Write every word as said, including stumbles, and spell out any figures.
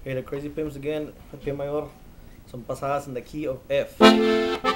Okay, the crazy pimps again, P mayor, son pasadas in the key of F.